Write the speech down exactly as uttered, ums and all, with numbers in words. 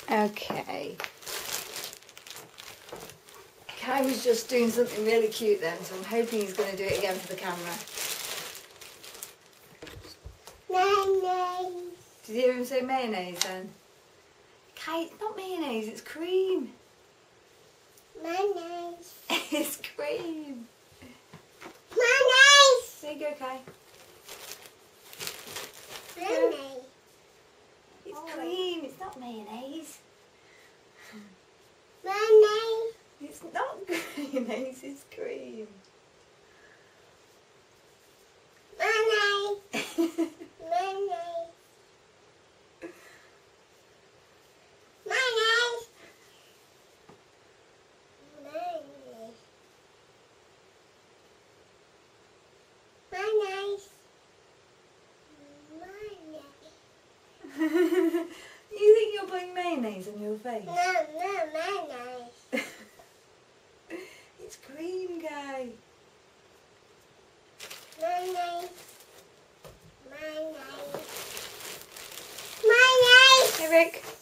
Okay. Khai was just doing something really cute then, so I'm hoping he's going to do it again for the camera. Mayonnaise. Did you hear him say mayonnaise then? Khai, it's not mayonnaise, it's cream. Mayonnaise. It's cream. Mayonnaise. There you go, Khai. Mayonnaise. It's cream, it's not mayonnaise. Mayonnaise. It's not mayonnaise, it's cream. Mayonnaise. Mayonnaise. Mayonnaise. Mayonnaise. Mayonnaise. Mayonnaise. You think you're putting mayonnaise on your face? No, no, mayonnaise. It's cream, Khai. Mayonnaise. Mayonnaise. Mayonnaise. Hey, Rick.